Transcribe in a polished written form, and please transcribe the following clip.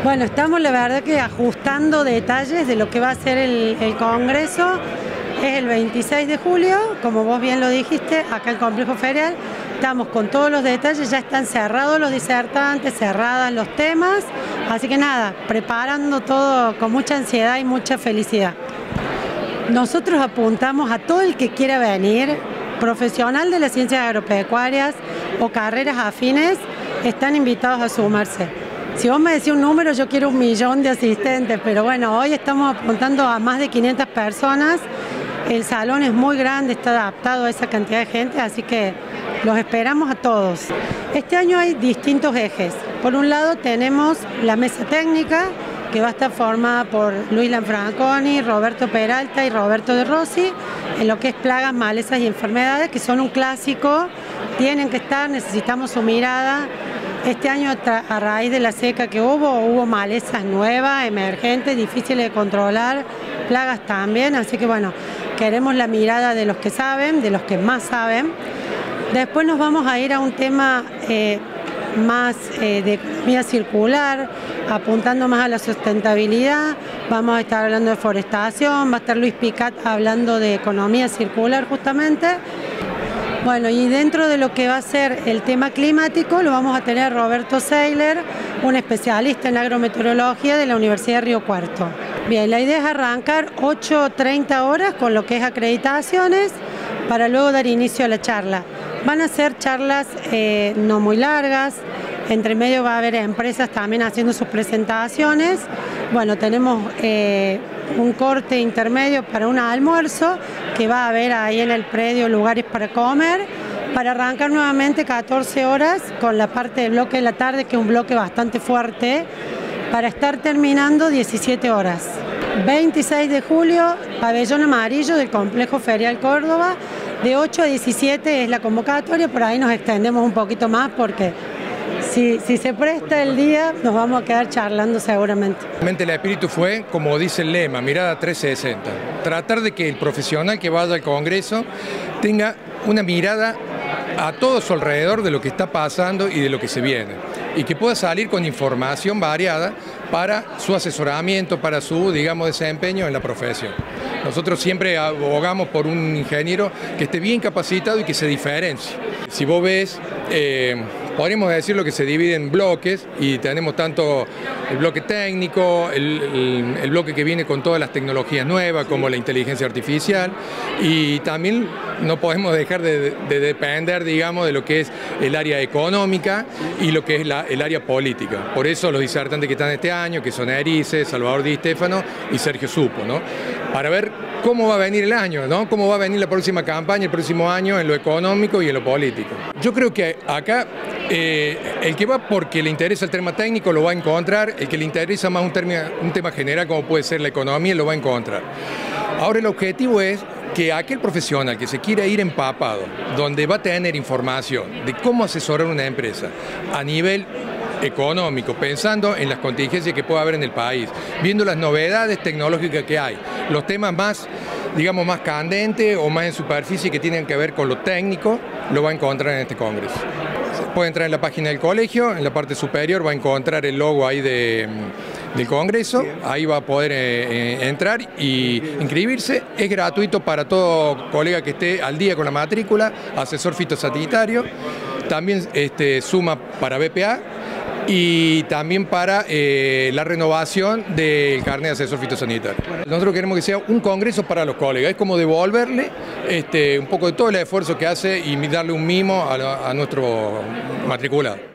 Bueno, estamos la verdad que ajustando detalles de lo que va a ser el Congreso. Es el 26 de julio, como vos bien lo dijiste, acá en el Complejo Ferial. Estamos con todos los detalles, ya están cerrados los disertantes, cerradas los temas. Así que nada, preparando todo con mucha ansiedad y mucha felicidad. Nosotros apuntamos a todo el que quiera venir, profesional de las ciencias agropecuarias o carreras afines, están invitados a sumarse. Si vos me decís un número, yo quiero 1 millón de asistentes, pero bueno, hoy estamos apuntando a más de 500 personas. El salón es muy grande, está adaptado a esa cantidad de gente, así que los esperamos a todos. Este año hay distintos ejes. Por un lado tenemos la mesa técnica, que va a estar formada por Luis Lanfranconi, Roberto Peralta y Roberto de Rossi, en lo que es plagas, malezas y enfermedades, que son un clásico, tienen que estar, necesitamos su mirada. Este año, a raíz de la seca que hubo malezas nuevas, emergentes, difíciles de controlar, plagas también, así que bueno, queremos la mirada de los que saben, de los que más saben. Después nos vamos a ir a un tema más de economía circular, apuntando más a la sustentabilidad. Vamos a estar hablando de forestación, va a estar Luis Picat hablando de economía circular justamente. Bueno, y dentro de lo que va a ser el tema climático, lo vamos a tener Roberto Seiler, un especialista en agrometeorología de la Universidad de Río Cuarto. Bien, la idea es arrancar 8:30 horas con lo que es acreditaciones, para luego dar inicio a la charla. Van a ser charlas no muy largas, entre medio va a haber empresas también haciendo sus presentaciones. Bueno, tenemos un corte intermedio para un almuerzo, que va a haber ahí en el predio lugares para comer, para arrancar nuevamente 14 horas con la parte del bloque de la tarde, que es un bloque bastante fuerte, para estar terminando 17 horas. 26 de julio, pabellón amarillo del Complejo Ferial Córdoba, de 8 a 17 es la convocatoria, por ahí nos extendemos un poquito más porque si se presta el día nos vamos a quedar charlando seguramente. El espíritu fue, como dice el lema, mirada 360, tratar de que el profesional que vaya al Congreso tenga una mirada a todo su alrededor de lo que está pasando y de lo que se viene, y que pueda salir con información variada para su asesoramiento, para su, digamos, desempeño en la profesión. Nosotros siempre abogamos por un ingeniero que esté bien capacitado y que se diferencie. Si vos ves, podríamos decirlo que se divide en bloques, y tenemos tanto el bloque técnico, el bloque que viene con todas las tecnologías nuevas como la inteligencia artificial, y también no podemos dejar de depender, digamos, de lo que es el área económica y lo que es el área política. Por eso los disertantes que están este año, que son Erice, Salvador Di Stéfano y Sergio Supo, ¿no? Para ver cómo va a venir el año, ¿no? Cómo va a venir la próxima campaña, el próximo año en lo económico y en lo político. Yo creo que acá el que va porque le interesa el tema técnico lo va a encontrar, el que le interesa más un tema general como puede ser la economía lo va a encontrar. Ahora el objetivo es que aquel profesional que se quiera ir empapado, donde va a tener información de cómo asesorar una empresa a nivel económico, pensando en las contingencias que pueda haber en el país, viendo las novedades tecnológicas que hay, los temas más, digamos, más candentes o más en superficie que tienen que ver con lo técnico, lo va a encontrar en este congreso. Puede entrar en la página del colegio, en la parte superior va a encontrar el logo ahí del Congreso, ahí va a poder entrar y inscribirse. Es gratuito para todo colega que esté al día con la matrícula, asesor fitosanitario, también suma para BPA y también para la renovación del carnet de asesor fitosanitario. Nosotros queremos que sea un congreso para los colegas, es como devolverle un poco de todo el esfuerzo que hace y darle un mimo a nuestro matriculado.